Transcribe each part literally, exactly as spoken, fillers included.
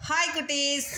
Hi കുട്ടീസ്.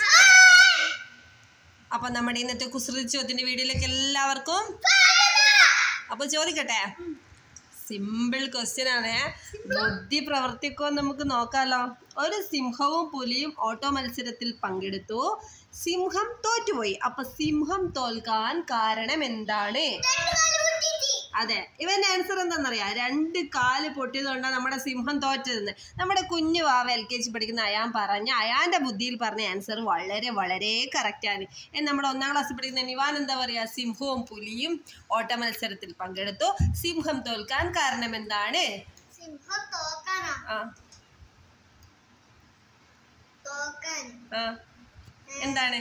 അപ്പൊ നമ്മുടെ ഇന്നത്തെ കുസൃതി ചോദ്യത്തിന്റെ വീഡിയോയിലേക്ക് എല്ലാവർക്കും. അപ്പൊ ചോദിക്കട്ടെ, സിമ്പിൾ ക്വസ്റ്റ്യൻ ആണ്. ബുദ്ധി പ്രവർത്തിക്കോ നമുക്ക് നോക്കാലോ. ഒരു സിംഹവും പുലിയും ഓട്ടോ മത്സരത്തിൽ പങ്കെടുത്തു. സിംഹം തോറ്റുപോയി. അപ്പൊ സിംഹം തോൽക്കാൻ കാരണം എന്താണ്? അതെ, ഇവന്റെ ആൻസർ എന്താണെന്നറിയാം. രണ്ട് കാല് പൊട്ടിയതുകൊണ്ടാണ് നമ്മുടെ സിംഹം തോറ്റതെന്ന്. നമ്മുടെ കുഞ്ഞു വാവ എൽ കെ ജി പഠിക്കുന്ന അയാൻ പറഞ്ഞ അയാന്റെ ബുദ്ധിയിൽ പറഞ്ഞ ആൻസർ വളരെ വളരെ കറക്റ്റാണ്. നമ്മുടെ ഒന്നാം ക്ലാസ്സിൽ പഠിക്കുന്ന നിവാൻ എന്താ പറയാ, സിംഹവും പുലിയും ഓട്ട മത്സരത്തിൽ പങ്കെടുത്തു. സിംഹം തോൽക്കാൻ കാരണം എന്താണ്? എന്താണ്?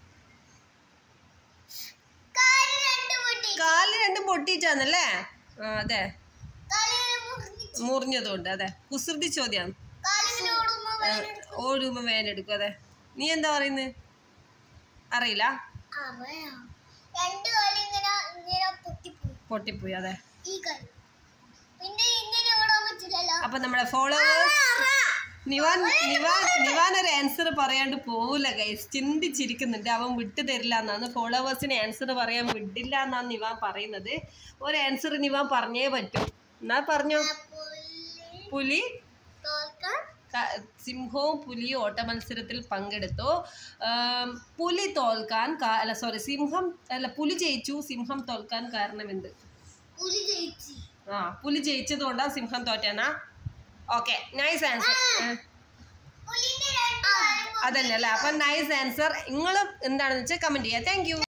കാല് രണ്ടും പൊട്ടിയിട്ടാന്നല്ലേ? ആ അതെ, മുറിഞ്ഞതുകൊണ്ട്. അതെ, കുസൃതി ചോദ്യം. ഓടുമ്പോ വേനെടുക്കും. അതെ, നീ എന്താ പറയുന്നത്? അറിയില്ല, പൊട്ടിപ്പോയി. അതെ, അപ്പൊ നമ്മുടെ ഫോളോവേഴ്സ് നിവാൻ നിവാൻ നിവാൻ ഒരു ആൻസർ പറയാണ്ട് പോവില്ല ഗൈസ്. ചിന്തിച്ചിരിക്കുന്നുണ്ട്. അവൻ വിട്ടു തരില്ല എന്നാണ്. ഫോളോവേഴ്സിന് ആൻസർ പറയാൻ വിടില്ല എന്നാണ് നിവാൻ പറയുന്നത്. ഒരു ആൻസർ നിവാൻ പറഞ്ഞേ പറ്റും. എന്നാ പറഞ്ഞോ. പുലി സിംഹവും പുലിയും ഓട്ട മത്സരത്തിൽ പങ്കെടുത്തു. പുലി തോൽക്കാൻ അല്ല സോറി സിംഹം അല്ല പുലി ജയിച്ചു. സിംഹം തോൽക്കാൻ കാരണം എന്ത്? ആ പുലി ജയിച്ചത് കൊണ്ടാ സിംഹം തോറ്റേനാ? Okay, nice answer. അതന്നെ അല്ലേ? അപ്പൊ നൈസ് ആൻസർ. നിങ്ങളും എന്താണെന്ന് വെച്ചാൽ കമന്റ് ചെയ്യാം. Thank U.